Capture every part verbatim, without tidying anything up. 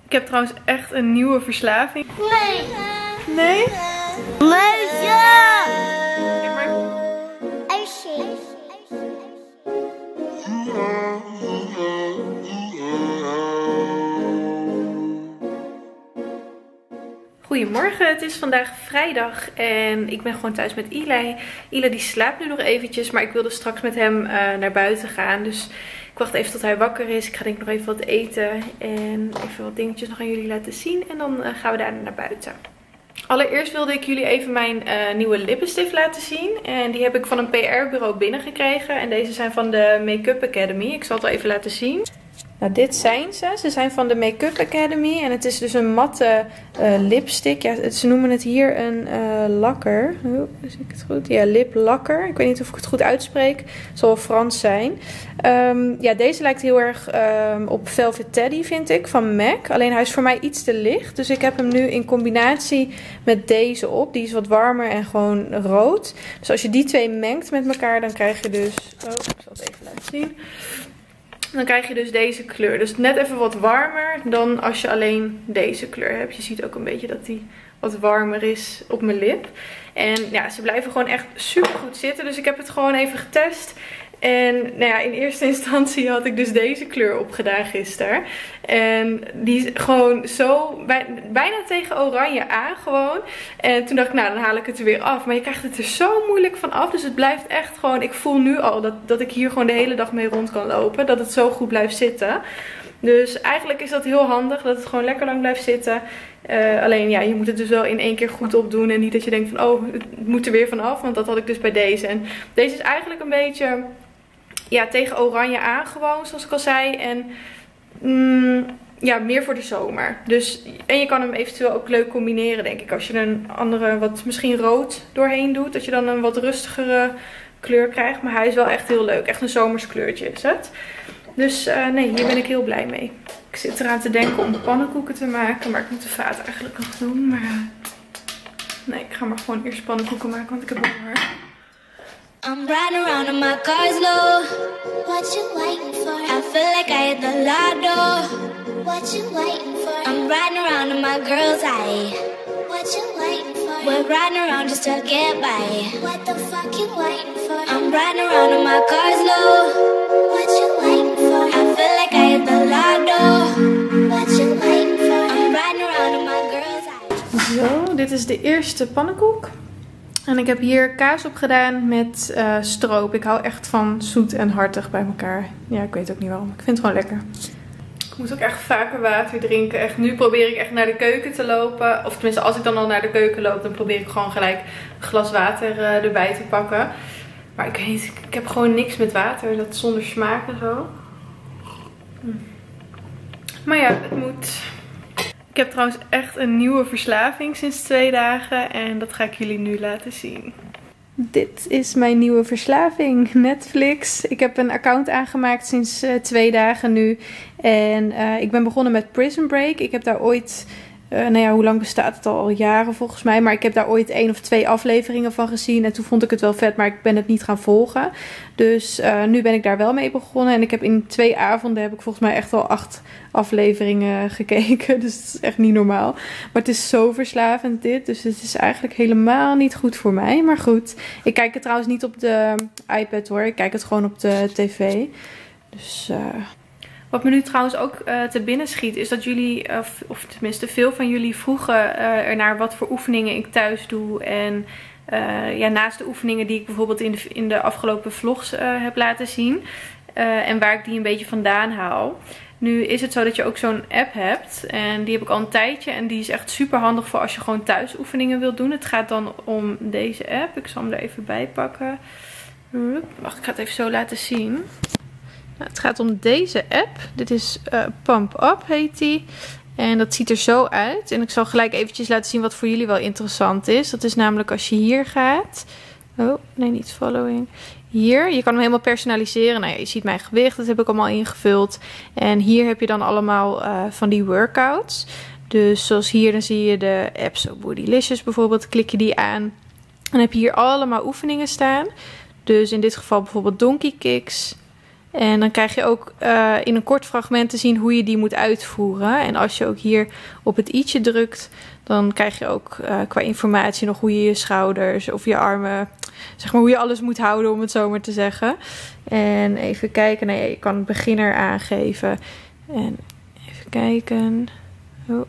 Ik heb trouwens echt een nieuwe verslaving. Nee. Nee? Meisje! Ja, maar... Ijsje. Goedemorgen, het is vandaag vrijdag en ik ben gewoon thuis met Eli. Eli die slaapt nu nog eventjes, maar ik wilde straks met hem uh, naar buiten gaan. Dus ik wacht even tot hij wakker is. Ik ga denk ik nog even wat eten en even wat dingetjes nog aan jullie laten zien. En dan uh, gaan we daarna naar buiten. Allereerst wilde ik jullie even mijn uh, nieuwe lippenstift laten zien. En die heb ik van een P R-bureau binnengekregen. En deze zijn van de Make-up Academy. Ik zal het wel even laten zien. Nou, dit zijn ze. Ze zijn van de Make-up Academy. En het is dus een matte uh, lipstick. Ja, ze noemen het hier een uh, lakker. Oh, zie ik het goed? Ja, liplakker. Ik weet niet of ik het goed uitspreek. Het zal wel Frans zijn. Um, ja, deze lijkt heel erg um, op Velvet Teddy, vind ik, van MAC. Alleen hij is voor mij iets te licht. Dus ik heb hem nu in combinatie met deze op. Die is wat warmer en gewoon rood. Dus als je die twee mengt met elkaar, dan krijg je dus... Oh, ik zal het even laten zien. Dan krijg je dus deze kleur. Dus net even wat warmer dan als je alleen deze kleur hebt. Je ziet ook een beetje dat die wat warmer is op mijn lip. En ja, ze blijven gewoon echt super goed zitten. Dus ik heb het gewoon even getest. En nou ja, in eerste instantie had ik dus deze kleur opgedaan gisteren. En die is gewoon zo bij, bijna tegen oranje aan gewoon. En toen dacht ik, nou dan haal ik het er weer af. Maar je krijgt het er zo moeilijk van af. Dus het blijft echt gewoon, ik voel nu al dat, dat ik hier gewoon de hele dag mee rond kan lopen. Dat het zo goed blijft zitten. Dus eigenlijk is dat heel handig, dat het gewoon lekker lang blijft zitten. Uh, alleen ja, je moet het dus wel in één keer goed opdoen. En niet dat je denkt van, oh, het moet er weer vanaf. Want dat had ik dus bij deze. En deze is eigenlijk een beetje... Ja, tegen oranje aan gewoon, zoals ik al zei. En mm, ja, meer voor de zomer. Dus, en je kan hem eventueel ook leuk combineren, denk ik. Als je er een andere, wat misschien rood doorheen doet. Dat je dan een wat rustigere kleur krijgt. Maar hij is wel echt heel leuk. Echt een zomerskleurtje is het. Dus uh, nee, hier ben ik heel blij mee. Ik zit eraan te denken om pannenkoeken te maken. Maar ik moet de vaat eigenlijk nog doen. Maar uh, nee, ik ga maar gewoon eerst pannenkoeken maken, want ik heb honger. I'm riding around in my car's low. What you waiting for? I feel like I hit the lotto. What you waiting for? I'm riding around in my girl's eye. What you waiting for? We're riding around just to get by. What the fuck you waiting for? I'm riding around in my car's low. What you waiting for? I feel like I hit the lotto. What you waiting for? I'm riding around in my girl's eye. Zo, dit is de eerste pannenkoek. En ik heb hier kaas op gedaan met uh, stroop. Ik hou echt van zoet en hartig bij elkaar. Ja, ik weet ook niet waarom. Ik vind het gewoon lekker. Ik moet ook echt vaker water drinken. Echt, nu probeer ik echt naar de keuken te lopen. Of tenminste, als ik dan al naar de keuken loop, dan probeer ik gewoon gelijk een glas water uh, erbij te pakken. Maar ik weet niet, ik, ik heb gewoon niks met water. Dat zonder smaak en zo. Hm. Maar ja, het moet... Ik heb trouwens echt een nieuwe verslaving sinds twee dagen en dat ga ik jullie nu laten zien. Dit is mijn nieuwe verslaving, Netflix. Ik heb een account aangemaakt sinds uh, twee dagen nu. En uh, ik ben begonnen met Prison Break. Ik heb daar ooit... Uh, nou ja, hoe lang bestaat het al? Al jaren volgens mij. Maar ik heb daar ooit één of twee afleveringen van gezien. En toen vond ik het wel vet, maar ik ben het niet gaan volgen. Dus uh, nu ben ik daar wel mee begonnen. En ik heb in twee avonden heb ik volgens mij echt al acht afleveringen gekeken. Dus het is echt niet normaal. Maar het is zo verslavend dit. Dus het is eigenlijk helemaal niet goed voor mij. Maar goed. Ik kijk het trouwens niet op de iPad hoor. Ik kijk het gewoon op de tv. Dus... Uh... Wat me nu trouwens ook uh, te binnen schiet is dat jullie, uh, of tenminste veel van jullie vroegen uh, ernaar wat voor oefeningen ik thuis doe. En uh, ja, naast de oefeningen die ik bijvoorbeeld in de, in de afgelopen vlogs uh, heb laten zien. Uh, en waar ik die een beetje vandaan haal. Nu is het zo dat je ook zo'n app hebt. En die heb ik al een tijdje. En die is echt super handig voor als je gewoon thuis oefeningen wilt doen. Het gaat dan om deze app. Ik zal hem er even bij pakken. Wacht, ik ga het even zo laten zien. Het gaat om deze app. Dit is uh, Pump Up heet die. En dat ziet er zo uit. En ik zal gelijk eventjes laten zien wat voor jullie wel interessant is. Dat is namelijk als je hier gaat. Oh, nee, niet following. Hier, je kan hem helemaal personaliseren. Nou ja, je ziet mijn gewicht, dat heb ik allemaal ingevuld. En hier heb je dan allemaal uh, van die workouts. Dus zoals hier, dan zie je de app zo Bootylicious bijvoorbeeld. Klik je die aan. En dan heb je hier allemaal oefeningen staan. Dus in dit geval bijvoorbeeld donkey kicks. En dan krijg je ook uh, in een kort fragment te zien hoe je die moet uitvoeren. En als je ook hier op het i'tje drukt, dan krijg je ook uh, qua informatie nog hoe je je schouders of je armen, zeg maar hoe je alles moet houden, om het zo maar te zeggen. En even kijken, nou ja, je kan beginner aangeven. En even kijken. Oh.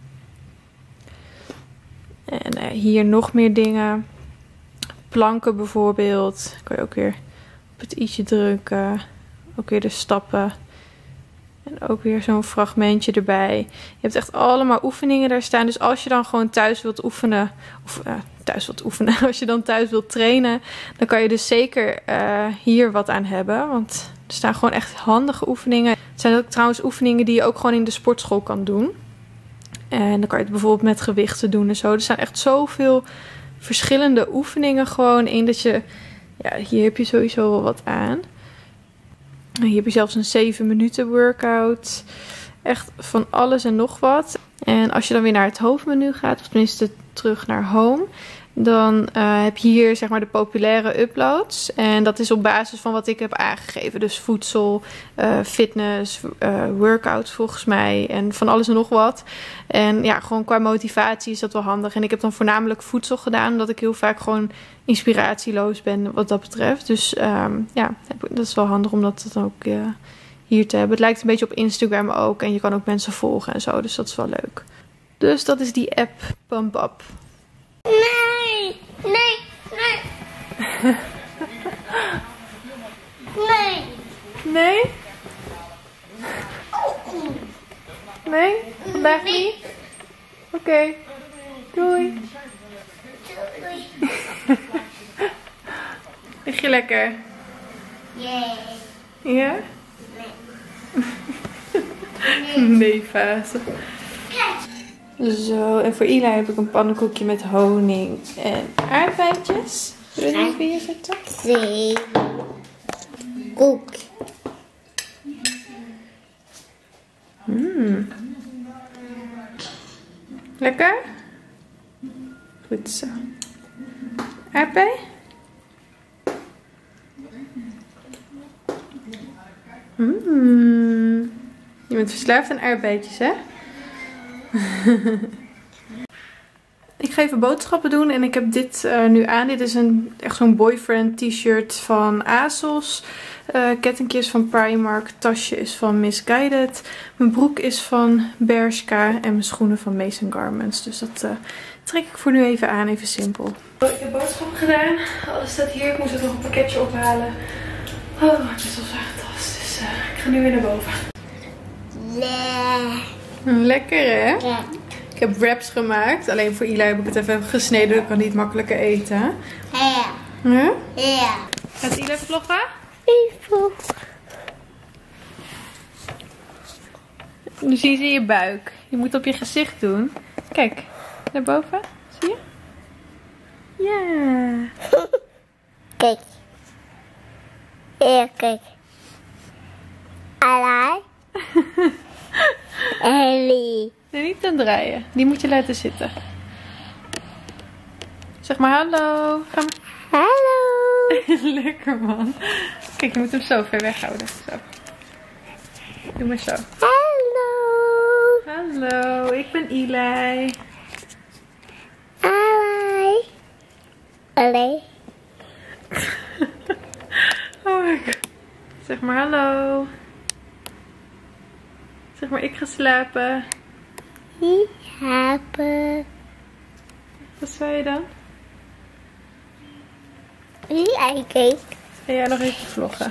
En uh, hier nog meer dingen. Planken bijvoorbeeld. Kan je ook weer op het i'tje drukken. Ook weer de stappen. En ook weer zo'n fragmentje erbij. Je hebt echt allemaal oefeningen daar staan. Dus als je dan gewoon thuis wilt oefenen. Of uh, thuis wilt oefenen. Als je dan thuis wilt trainen. Dan kan je dus zeker uh, hier wat aan hebben. Want er staan gewoon echt handige oefeningen. Het zijn ook trouwens oefeningen die je ook gewoon in de sportschool kan doen. En dan kan je het bijvoorbeeld met gewichten doen en zo. Er staan echt zoveel verschillende oefeningen gewoon in. Dat je, ja, hier heb je sowieso wel wat aan. Hier heb je zelfs een zeven minuten workout. Echt van alles en nog wat. En als je dan weer naar het hoofdmenu gaat, of tenminste terug naar home, dan uh, heb je hier zeg maar de populaire uploads. En dat is op basis van wat ik heb aangegeven. Dus voedsel, uh, fitness, uh, workouts volgens mij en van alles en nog wat. En ja, gewoon qua motivatie is dat wel handig. En ik heb dan voornamelijk voedsel gedaan, omdat ik heel vaak gewoon inspiratieloos ben wat dat betreft. Dus um, ja, dat is wel handig om dat dan ook uh, hier te hebben. Het lijkt een beetje op Instagram ook. En je kan ook mensen volgen en zo. Dus dat is wel leuk. Dus dat is die app Pump Up. Nee, nee, nee. Nee. Nee? Nee? Vandaag niet? Oké. Okay. Doei. Lig je lekker? Yeah. Ja? Nee. Nee fase. Zo, en voor Eli heb ik een pannenkoekje met honing en aardbeidjes. Zullen we die even hier zetten? Nee. Koek. Mm. Lekker? Goed zo. Aardbei? Mm. Je bent verslaafd aan aardbeidjes, hè? Ik ga even boodschappen doen en ik heb dit uh, nu aan. Dit is een, echt zo'n boyfriend t-shirt van ASOS. Uh, kettingjes van Primark. Tasje is van Missguided. Mijn broek is van Bershka. En mijn schoenen van Mason Garments. Dus dat uh, trek ik voor nu even aan. Even simpel. Ik heb boodschappen gedaan. Alles staat hier. Ik moest er nog een pakketje ophalen. Oh, het is wel zwaar tas. Dus uh, ik ga nu weer naar boven. Nee. Lekker hè? Ja. Ik heb wraps gemaakt. Alleen voor Eli heb ik het even gesneden. Ik kan niet makkelijker eten. Ja. Huh? Ja. Gaat Eli vloggen? Even. Nu zie je je buik. Je moet op je gezicht doen. Kijk, naar boven. Zie je? Ja. Kijk. Ja, kijk. Alai. Ellie. Nee, niet aan draaien. Die moet je laten zitten. Zeg maar hallo. Ga maar. Hallo. Lekker man. Kijk, je moet hem zo ver weghouden. Zo. Doe maar zo. Hallo. Hallo, ik ben Eli. Alai. Allee. Oh my god. Zeg maar hallo. Zeg maar ik ga slapen. Ik heb het. Wat zei je dan? Wie kijk. Ga jij nog even vloggen?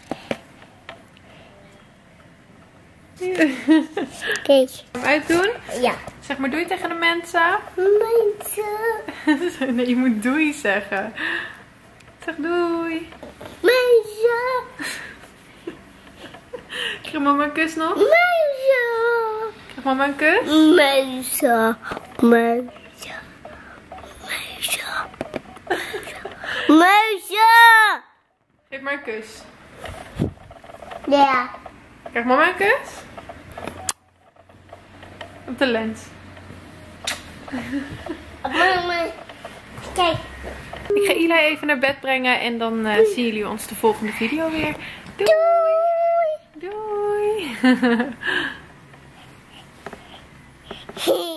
Kijk. Hem uitdoen? Ja. Zeg maar doei tegen de mensen. Mensen. Nee, je moet doei zeggen. Zeg doei. Mensen. Krijg mama een kus nog? Mensen. Krijg mama een kus? Mensen. Mensen. Mensen. Mensen. Geef maar een kus. Ja. Krijg mama een kus? Op de lens. Mama. Kijk. Ik ga Eli even naar bed brengen en dan uh, zien jullie ons de volgende video weer. Doei! for?